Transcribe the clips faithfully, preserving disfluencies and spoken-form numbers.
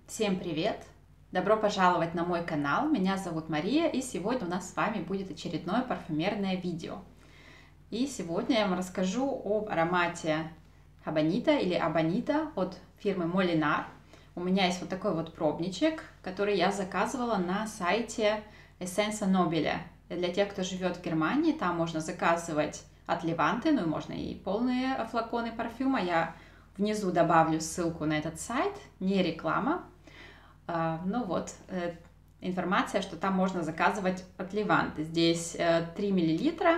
Всем привет! Добро пожаловать на мой канал, меня зовут Мария, и сегодня у нас с вами будет очередное парфюмерное видео. И сегодня я вам расскажу об аромате Хабанита или Абанита от фирмы Molinar. У меня есть вот такой вот пробничек, который я заказывала на сайте Essenza Nobile. Для тех, кто живет в Германии, там можно заказывать от Леванты, ну и можно и полные флаконы парфюма. Я внизу добавлю ссылку на этот сайт, не реклама. Ну вот, информация, что там можно заказывать от Леванты. Здесь три миллилитра.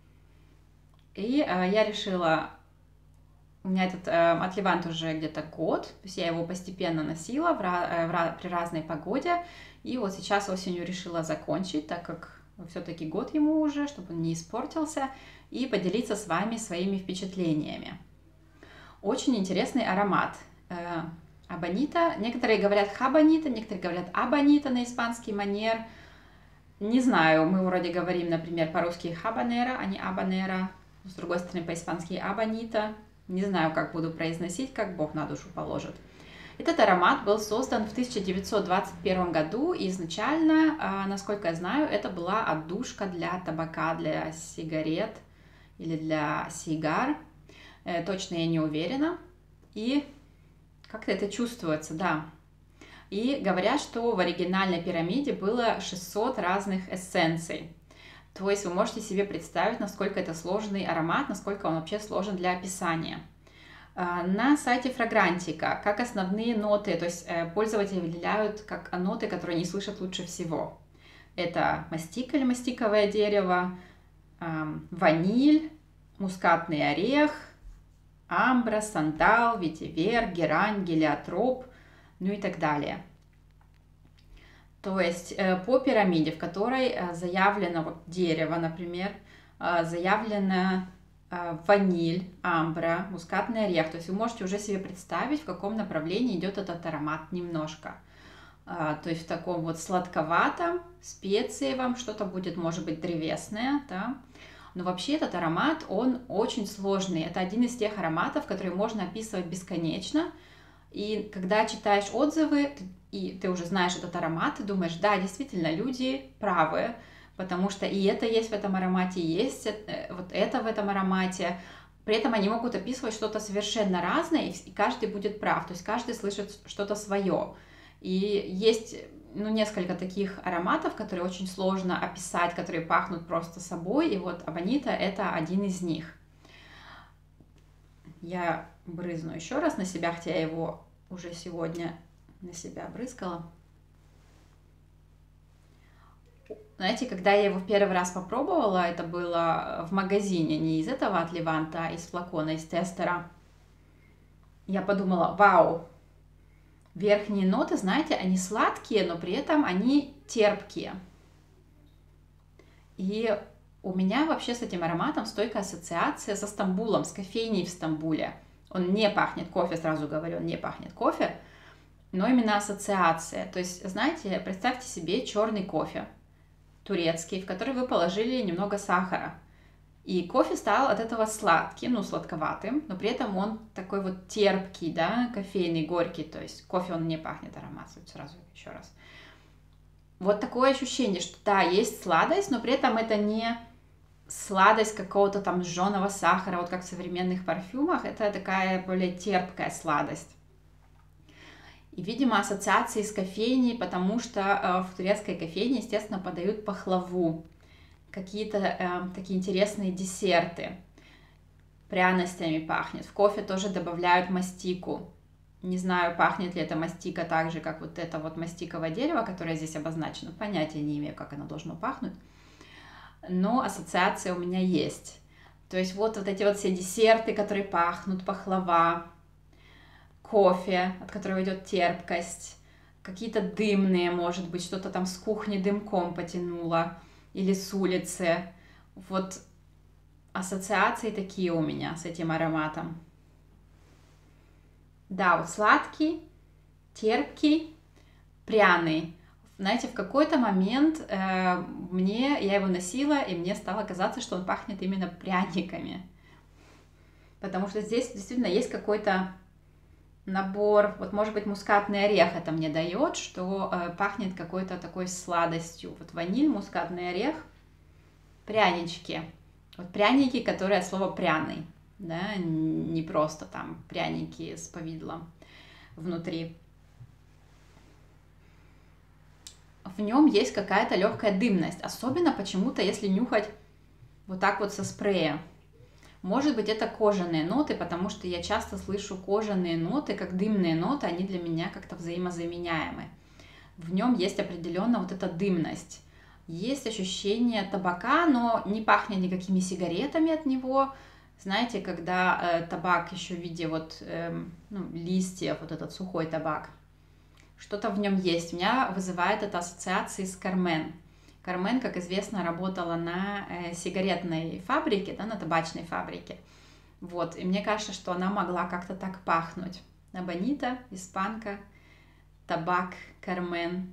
И я решила, у меня этот от Леванты уже где-то год, то есть я его постепенно носила в, в, при разной погоде. И вот сейчас осенью решила закончить, так как все-таки год ему уже, чтобы он не испортился, и поделиться с вами своими впечатлениями. Очень интересный аромат. Абанита. Некоторые говорят хабанита, некоторые говорят абанита на испанский манер. Не знаю, мы вроде говорим, например, по-русски хабанера, а не абанера. С другой стороны, по-испански абанита. Не знаю, как буду произносить, как Бог на душу положит. Этот аромат был создан в тысяча девятьсот двадцать первом году. И изначально, насколько я знаю, это была отдушка для табака, для сигарет или для сигар. Точно я не уверена. И как-то это чувствуется, да. И говорят, что в оригинальной пирамиде было шестьсот разных эссенций. То есть вы можете себе представить, насколько это сложный аромат, насколько он вообще сложен для описания. На сайте Fragrantica как основные ноты, то есть пользователи выделяют как ноты, которые они слышат лучше всего. Это мастика или мастиковое дерево, ваниль, мускатный орех, амбра, сандал, ветивер, герань, гелиотроп, ну и так далее. То есть по пирамиде, в которой заявлено вот дерево, например, заявлено ваниль, амбра, мускатный орех. То есть вы можете уже себе представить, в каком направлении идет этот аромат немножко. То есть в таком вот сладковатом, специевом, что-то будет, может быть, древесное, да. Но вообще этот аромат, он очень сложный. Это один из тех ароматов, которые можно описывать бесконечно. И когда читаешь отзывы, и ты уже знаешь этот аромат, ты думаешь, да, действительно, люди правы, потому что и это есть в этом аромате, и есть вот это в этом аромате. При этом они могут описывать что-то совершенно разное, и каждый будет прав, то есть каждый слышит что-то свое. И есть... ну, несколько таких ароматов, которые очень сложно описать, которые пахнут просто собой, и вот Абанита это один из них. Я брызну еще раз на себя, хотя я его уже сегодня на себя брызгала. Знаете, когда я его в первый раз попробовала, это было в магазине, не из этого от Леванта, а из флакона, из тестера, я подумала, вау! Верхние ноты, знаете, они сладкие, но при этом они терпкие. И у меня вообще с этим ароматом стойкая ассоциация со Стамбулом, с кофейней в Стамбуле. Он не пахнет кофе, сразу говорю, он не пахнет кофе, но именно ассоциация. То есть, знаете, представьте себе черный кофе, турецкий, в который вы положили немного сахара. И кофе стал от этого сладким, ну, сладковатым, но при этом он такой вот терпкий, да, кофейный, горький, то есть кофе он не пахнет ароматом, сразу еще раз. Вот такое ощущение, что да, есть сладость, но при этом это не сладость какого-то там жженого сахара, вот как в современных парфюмах, это такая более терпкая сладость. И, видимо, ассоциации с кофейней, потому что в турецкой кофейне, естественно, подают пахлаву. Какие-то э, такие интересные десерты, пряностями пахнет. В кофе тоже добавляют мастику. Не знаю, пахнет ли эта мастика так же, как вот это вот мастиковое дерево, которое здесь обозначено. Понятия не имею, как оно должно пахнуть. Но ассоциация у меня есть. То есть вот, вот эти вот все десерты, которые пахнут, пахлава, кофе, от которого идет терпкость, какие-то дымные, может быть, что-то там с кухни дымком потянуло. Или с улицы. Вот ассоциации такие у меня с этим ароматом. Да, вот сладкий, терпкий, пряный. Знаете, в какой-то момент э, мне, я его носила, и мне стало казаться, что он пахнет именно пряниками. Потому что здесь действительно есть какой-то набор, вот может быть мускатный орех это мне дает, что э, пахнет какой-то такой сладостью. Вот ваниль, мускатный орех, прянички. Вот пряники, которые от слова пряный, да, не просто там пряники с повидлом внутри. В нем есть какая-то легкая дымность, особенно почему-то, если нюхать вот так вот со спрея. Может быть, это кожаные ноты, потому что я часто слышу кожаные ноты, как дымные ноты, они для меня как-то взаимозаменяемы. В нем есть определенно вот эта дымность. Есть ощущение табака, но не пахнет никакими сигаретами от него. Знаете, когда э, табак еще в виде вот э, ну, листьев, вот этот сухой табак, что-то в нем есть. У меня вызывает это ассоциации с Кармен. Кармен, как известно, работала на э, сигаретной фабрике, да, на табачной фабрике. Вот, и мне кажется, что она могла как-то так пахнуть. Абонита, испанка, табак, Кармен.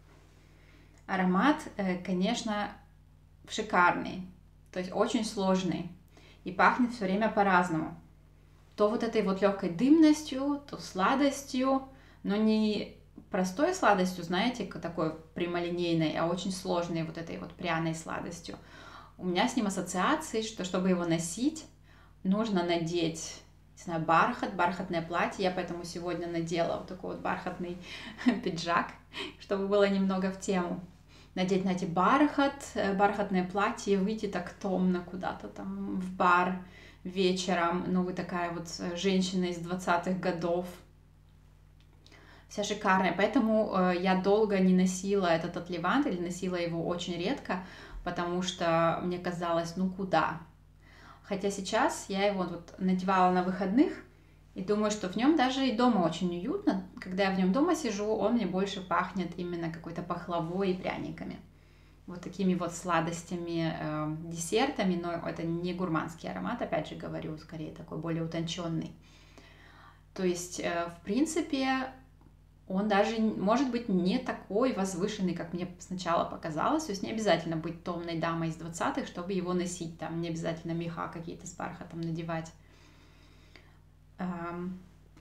Аромат, э, конечно, шикарный, то есть очень сложный. И пахнет все время по-разному. То вот этой вот легкой дымностью, то сладостью, но не простой сладостью, знаете, такой прямолинейной, а очень сложной вот этой вот пряной сладостью. У меня с ним ассоциации, что чтобы его носить, нужно надеть, не знаю, бархат, бархатное платье. Я поэтому сегодня надела вот такой вот бархатный пиджак, чтобы было немного в тему. Надеть, знаете, бархат, бархатное платье, выйти так томно куда-то там в бар вечером. Ну, вы такая вот женщина из двадцатых годов. Вся шикарная, поэтому э, я долго не носила этот отливант, или носила его очень редко, потому что мне казалось, ну куда. Хотя сейчас я его вот надевала на выходных, и думаю, что в нем даже и дома очень уютно. Когда я в нем дома сижу, он мне больше пахнет именно какой-то пахлавой и пряниками. Вот такими вот сладостями, э, десертами, но это не гурманский аромат, опять же говорю, скорее такой более утонченный. То есть, э, в принципе, он даже, может быть, не такой возвышенный, как мне сначала показалось. То есть не обязательно быть томной дамой из двадцатых, чтобы его носить. Там не обязательно меха какие-то с бархатом надевать. Эм...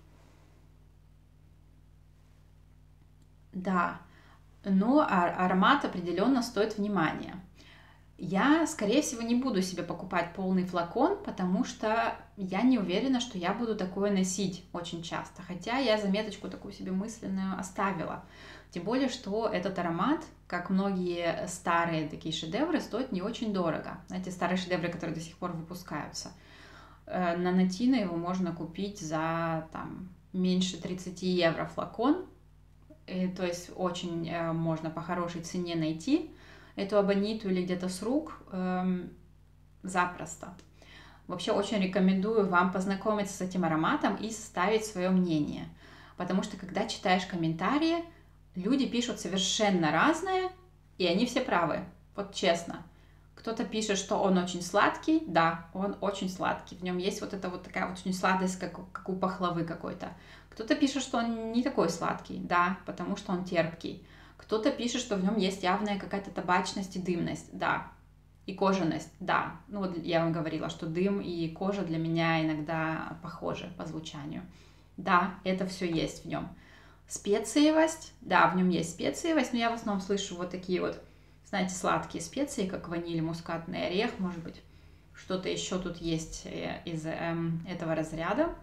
Да, но аромат определенно стоит внимания. Я, скорее всего, не буду себе покупать полный флакон, потому что я не уверена, что я буду такое носить очень часто. Хотя я заметочку такую себе мысленную оставила. Тем более, что этот аромат, как многие старые такие шедевры, стоит не очень дорого. Знаете, старые шедевры, которые до сих пор выпускаются. На Натино его можно купить за там, меньше тридцати евро флакон. И, то есть очень э, можно по хорошей цене найти эту абониту или где-то с рук эм, запросто. Вообще очень рекомендую вам познакомиться с этим ароматом и составить свое мнение. Потому что когда читаешь комментарии, люди пишут совершенно разное, и они все правы. Вот честно. Кто-то пишет, что он очень сладкий. Да, он очень сладкий. В нем есть вот эта вот такая вот очень сладость, как, как у пахлавы какой-то. Кто-то пишет, что он не такой сладкий. Да, потому что он терпкий. Кто-то пишет, что в нем есть явная какая-то табачность и дымность. Да. И кожаность. Да. Ну вот я вам говорила, что дым и кожа для меня иногда похожи по звучанию. Да, это все есть в нем. Специевость. Да, в нем есть специевость, но я в основном слышу вот такие вот, знаете, сладкие специи, как ваниль, мускатный орех, может быть, что-то еще тут есть из эм, этого разряда.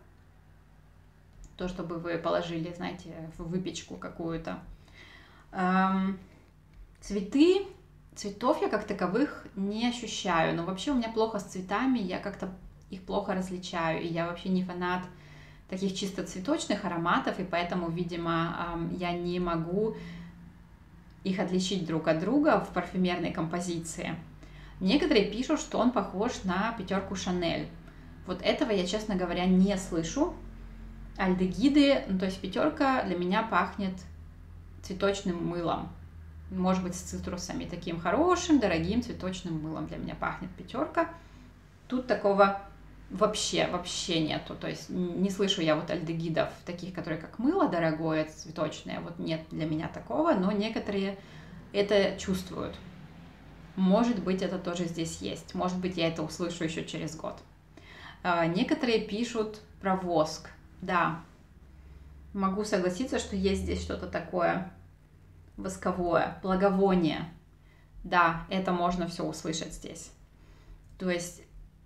То, чтобы вы положили, знаете, в выпечку какую-то. Эм, цветы, цветов я как таковых не ощущаю, но вообще у меня плохо с цветами, я как-то их плохо различаю, и я вообще не фанат таких чисто цветочных ароматов, и поэтому, видимо, эм, я не могу их отличить друг от друга в парфюмерной композиции. Некоторые пишут, что он похож на пятерку Шанель. Вот этого я, честно говоря, не слышу. Альдегиды, ну, то есть пятерка для меня пахнет цветочным мылом. Может быть, с цитрусами. Таким хорошим, дорогим цветочным мылом для меня пахнет пятерка. Тут такого вообще, вообще нету. То есть не слышу я вот альдегидов, таких, которые как мыло дорогое, цветочное. Вот нет для меня такого, но некоторые это чувствуют. Может быть, это тоже здесь есть. Может быть, я это услышу еще через год. Некоторые пишут про воск. Да, могу согласиться, что есть здесь что-то такое восковое, благовоние. Да, это можно все услышать здесь. То есть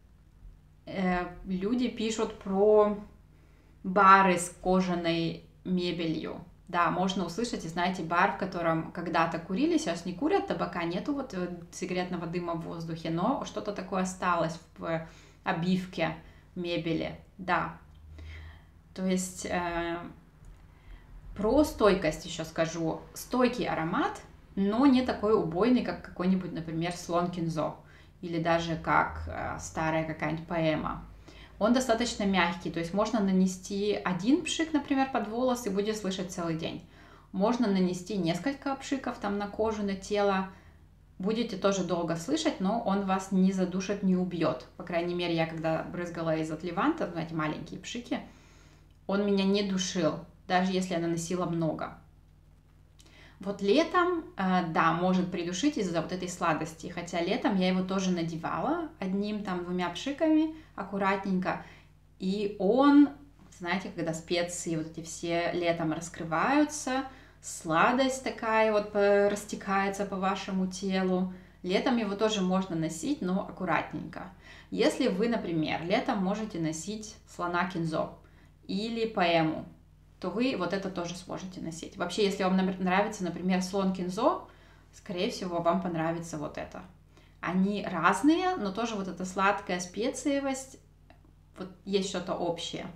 э, люди пишут про бары с кожаной мебелью. Да, можно услышать, и знаете, бар, в котором когда-то курили, сейчас не курят, табака нету, вот сигаретного дыма в воздухе, но что-то такое осталось в обивке мебели, да. То есть э, про стойкость еще скажу. Стойкий аромат, но не такой убойный, как какой-нибудь, например, слон кинзо, или даже как э, старая какая-нибудь поэма. Он достаточно мягкий, то есть можно нанести один пшик, например, под волос и будет слышать целый день. Можно нанести несколько пшиков там на кожу, на тело, будете тоже долго слышать, но он вас не задушит, не убьет. По крайней мере, я когда брызгала из Отливанта, знаете, маленькие пшики, он меня не душил, даже если я наносила много. Вот летом, да, может придушить из-за вот этой сладости, хотя летом я его тоже надевала одним там двумя пшиками аккуратненько, и он, знаете, когда специи вот эти все летом раскрываются, сладость такая вот растекается по вашему телу, летом его тоже можно носить, но аккуратненько. Если вы, например, летом можете носить слона кинзо или поэму, то вы вот это тоже сможете носить. Вообще, если вам нравится, например, слон кинзо, скорее всего, вам понравится вот это. Они разные, но тоже вот эта сладкая специевость, вот есть что-то общее.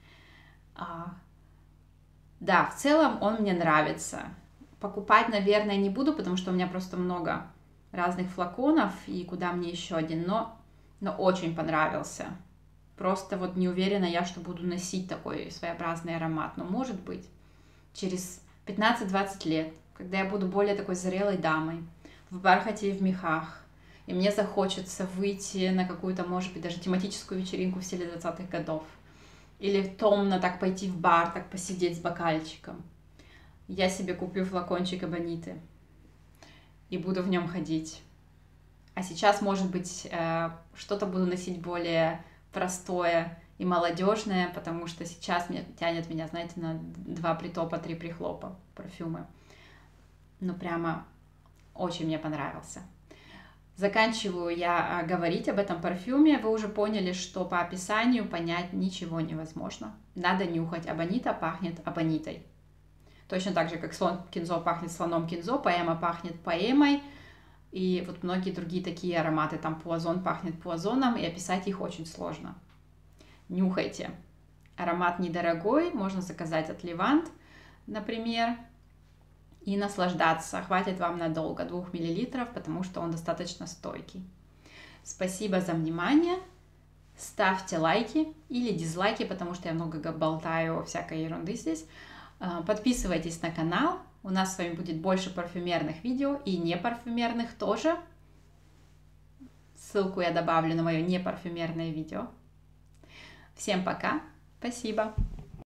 А, да, в целом он мне нравится. Покупать, наверное, не буду, потому что у меня просто много разных флаконов, и куда мне еще один, но, но очень понравился. Просто вот не уверена я, что буду носить такой своеобразный аромат. Но может быть, через пятнадцать-двадцать лет, когда я буду более такой зрелой дамой, в бархате и в мехах, и мне захочется выйти на какую-то, может быть, даже тематическую вечеринку в стиле двадцатых годов, или томно так пойти в бар, так посидеть с бокальчиком, я себе куплю флакончик Абониты и буду в нем ходить. А сейчас, может быть, что-то буду носить более простое и молодежное, потому что сейчас мне тянет меня, знаете, на два притопа, три прихлопа парфюмы. Ну, прямо очень мне понравился. Заканчиваю я говорить об этом парфюме. Вы уже поняли, что по описанию понять ничего невозможно. Надо нюхать. Абонита пахнет абонитой. Точно так же, как слон кинзо пахнет слоном кинзо, поэма пахнет поэмой. И вот многие другие такие ароматы, там пуазон пахнет пуазоном, и описать их очень сложно. Нюхайте. Аромат недорогой, можно заказать от Левант, например, и наслаждаться. Хватит вам надолго, двух миллилитров, потому что он достаточно стойкий. Спасибо за внимание. Ставьте лайки или дизлайки, потому что я много болтаю всякой ерунды здесь. Подписывайтесь на канал. У нас с вами будет больше парфюмерных видео и непарфюмерных тоже. Ссылку я добавлю на мое непарфюмерное видео. Всем пока. Спасибо.